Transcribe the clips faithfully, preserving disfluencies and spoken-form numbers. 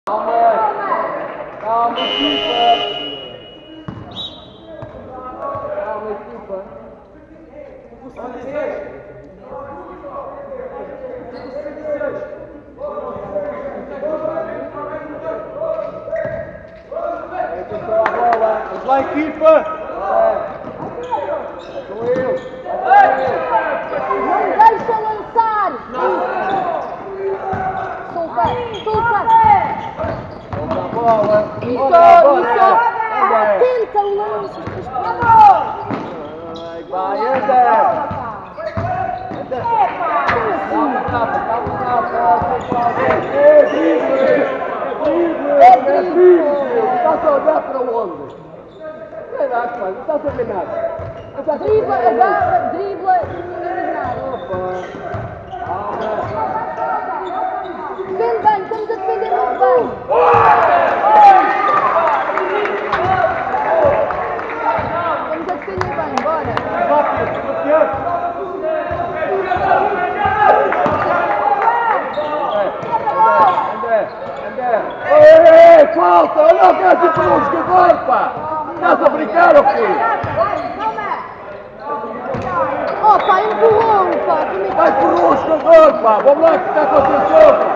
Calma, equipa! Calma, equipa! Atenção à bola! Vamos lá, equipa! Sou eu! Não deixa lançar! Solta! Solta! Solta a bola! Isso! Olha, Isso! olha. Tenta o lance! Vai, vai, anda! Anda! Calma, Rafa, calma, Rafa! É drible! É drible! Estás a olhar para onde? Caraca, mano, não estás a ver nada! Dribla, agarra, dribla e ninguém diz nada. Defende bem, estamos a defender muito bem. Estamos a defender bem, bora. André, André! Ei, falta! Olha o gajo para o jogador, pá! Estás a brincar ou quê? Oh, pá, empurrou, pá. Vai empurrou o jogador, pá! Vamos lá que está com a atenção, pá!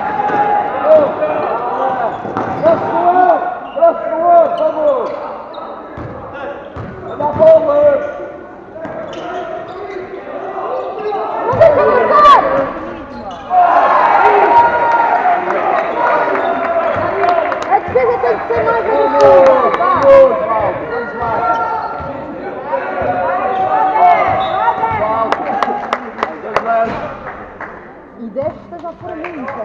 Braço no ar! Braço no ar, por favor! Olha a bola! Não deixa lançar! A defesa tem que ser mais agressiva, pá! Vamos lá! E deve esteja fora limpa.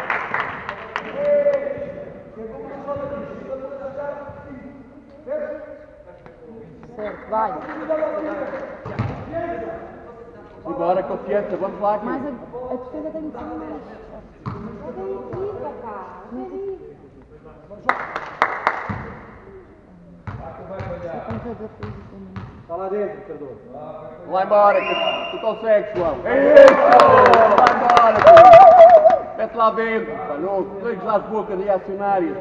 Certo, vai. Agora, confiança, vamos lá. Mas a, a defesa tem que ser mais. Está lá dentro, Cardoso. Vai lá embora, que tu consegues, João. É isso! Vai embora, filho. Mete lá dentro, pá. Não ligas lá as bocas de acionários.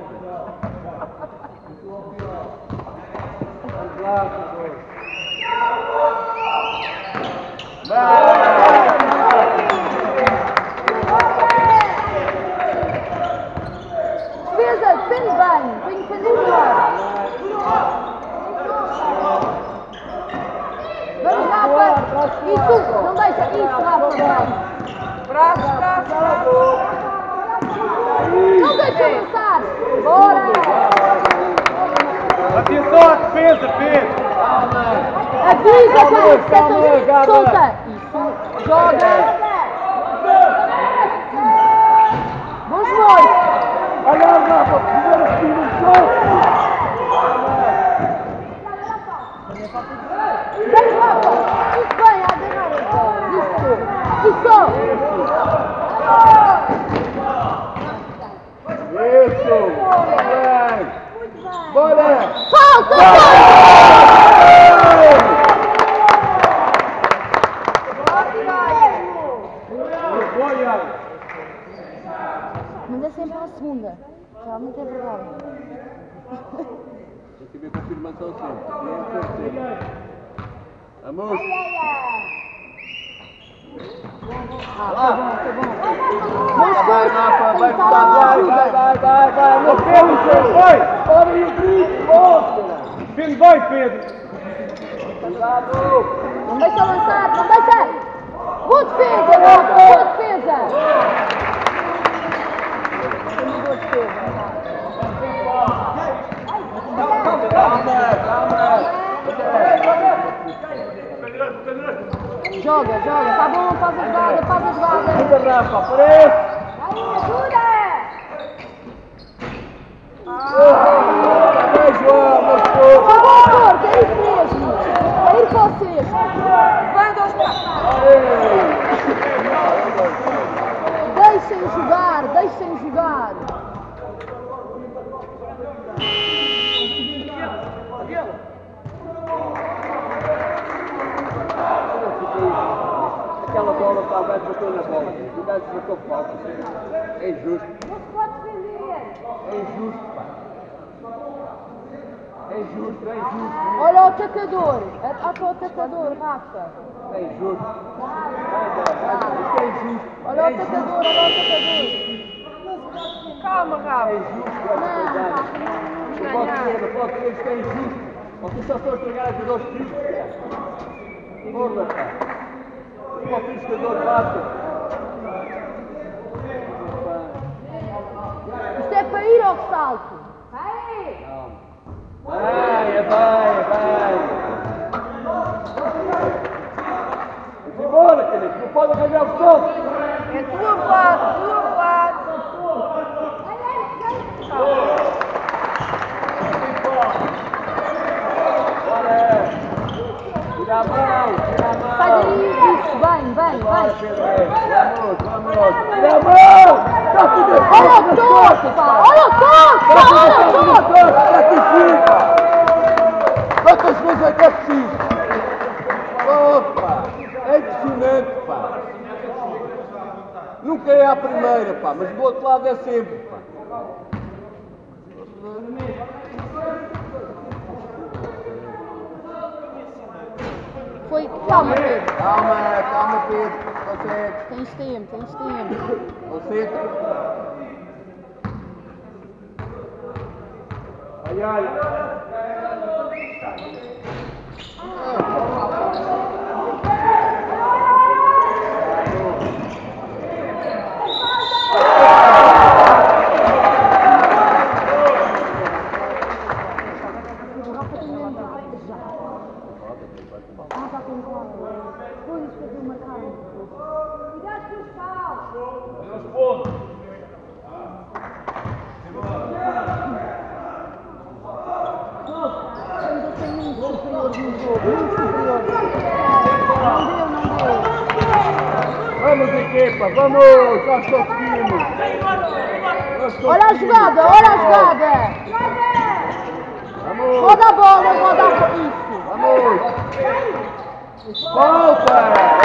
Vamos lá, Cardoso. Vai! Defesa, defende bem. Tem que defender melhor. Vamos, Rafa! Isso! Não deixa! Isso, Rafa! Braço, braço, braço! Não deixa lançar! Bora! Atenção à defesa, Pedro! Avisa, cara! Solta! Isso! Joga! Bons molhos! Olha, Rafa! Primeiro assim no chão! Vamos, Rafa! Isso bem, a agarrar! Isso! Isso! Isso! Bem! Bora! Falta! Mas é sempre a segunda. Realmente é verdade. Tem que ver confirmação sempre. Vamos! Ah, foi bom, foi bom. Bom Vai, esforço! Rafa! Vai, Tem que estar vai, lá, vai, vai, vai, vai! Não Pedro, vai! Olha aí o drible! Mostra! Defende bem, Pedro! Cuidado! Não deixa lançar, não deixa! Boa defesa, Rafa! Boa defesa! Boa defesa! Calma, calma! Joga, joga, tá bom, faz a jogada, faz a jogada! Ajuda, Rafa, aparece! Ajuda! Vai, João, meu Foi bom, Porto, é isso mesmo! É ir para o sexto! Levanta os braços! Deixem jogar, deixem jogar! Aquela bola está, o gajo bateu na bola. O gajo bateu falta. É injusto. Não se pode defender! justo, trem justo. Olha o atacador. Olha o atacador, Rafa. Trem justo. Vai, vai, vai, trem justo. Olha o atacador, olha o atacador. Calma, Rafa. Trem justo, vai, Não, não pode ser, não pode ser, isto é injusto. Vocês só estão a estragar as dois filhos. Porra, pá. O fiscador bate. isto é para ir ao salto. Vai, vai, vai. Vamos embora, querido. Não pode arranjar o sol. É tua Vlad, tua Vlad. Bora. Tira a mão, tira a mão. Sai daí, isso, vem, vem, Bora, vem. Pedro. Vamos, vamos. Tira a mão. Está tudo Olha o toque, pá! Olha o toque, pá! Olha o toque! É preciso, pá! Quantas vezes é que é preciso? Opa! É impressionante, pá! Nunca é a primeira, pá, mas do outro lado é sempre, pá! Foi, calma, Pedro. Calma, calma, Pedro! Consegue! Tens tempo, tens tempo. Consegue! Ai, ai! Vamos, equipa, vamos! Nós conseguimos! Olha a jogada, olha a jogada! Vamos! Roda a bola, roda a bola. Isso! Vamos! Volta!